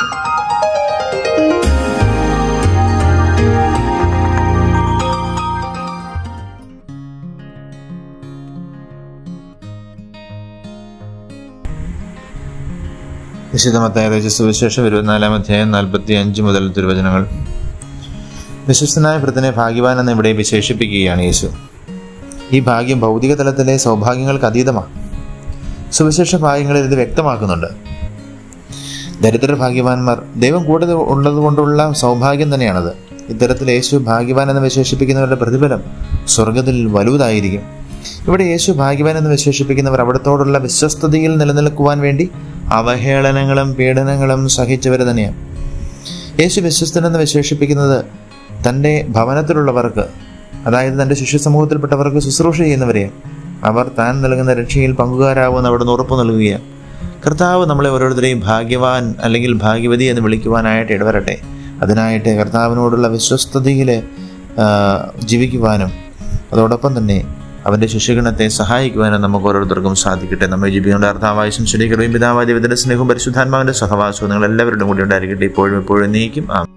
വിശുദ്ധ മത്തായി രചിച്ച സുവിശേഷം 24-ാം അധ്യായം 45 മുതൽ തിരുവചനങ്ങൾ. വിശ്വസ്തനായ വൃദ്ധനെ ഭാഗ്യവാൻ എന്ന് ഇവിടെ വിശേഷിപ്പിക്കുകയാണ് യേശു. ഈ ഭാഗ്യം ഭൗതിക തലത്തിലെ സൗഭാഗ്യങ്ങൾക്ക് അതീതമാണ്. സുവിശേഷ ഭാഗ്യങ്ങളിൽ ഇത് വ്യക്തമാക്കുന്നുണ്ട്. ദരിദ്ര ഭാഗ്യവാന്മാർ ദൈവം കൂടെ ഉള്ളതുകൊണ്ടുള്ള സൗഭാഗ്യം തന്നെയാണത്. ഇത്തരത്തിൽ യേശു ഭാഗ്യവാൻ എന്ന് വിശേഷിപ്പിക്കുന്നവരുടെ പ്രതിഫലം സ്വർഗത്തിൽ വലുതായിരിക്കും. ഇവിടെ യേശു ഭാഗ്യവാൻ എന്ന് വിശേഷിപ്പിക്കുന്നവർ അവിടത്തോടുള്ള വിശ്വസ്തതയിൽ നിലനിൽക്കുവാൻ വേണ്ടി അവഹേളനങ്ങളും പീഡനങ്ങളും സഹിച്ചവർ തന്നെയാണ്. യേശു വിശ്വസ്തനെന്ന് വിശേഷിപ്പിക്കുന്നത് തൻ്റെ ഭവനത്തിലുള്ളവർക്ക്, അതായത് തൻ്റെ ശിഷ്യ സമൂഹത്തിൽപ്പെട്ടവർക്ക് ശുശ്രൂഷ ചെയ്യുന്നവരെയാണ്. അവർ താൻ നൽകുന്ന രക്ഷയിൽ പങ്കുകാരാവുമെന്ന് അവിടുന്ന് ഉറപ്പു നൽകുകയാണ്. കർത്താവ് നമ്മളെ ഓരോരുത്തരെയും ഭാഗ്യവാൻ അല്ലെങ്കിൽ ഭാഗ്യവതി എന്ന് വിളിക്കുവാനായിട്ട് ഇടവരട്ടെ. അതിനായിട്ട് കർത്താവിനോടുള്ള വിശ്വസ്തതയിൽ ജീവിക്കുവാനും അതോടൊപ്പം തന്നെ അവൻ്റെ ശിഷ്യഗണത്തെ സഹായിക്കുവാനും നമുക്ക് ഓരോരുത്തർക്കും സാധിക്കട്ടെ. നമ്മെ ജീവിക്കേണ്ട കർത്താവായ ശംശുദ്ധീകരണവും പിതാവായ ദൈവത്തിന്റെ സ്നേഹവും പരിശുദ്ധാത്മാവിന്റെ സഹവാസവും നിങ്ങൾ എല്ലാവരുടെയും കൂടി ഉണ്ടായിരിക്കട്ടെ, ഇപ്പോഴും എപ്പോഴും നീക്കും.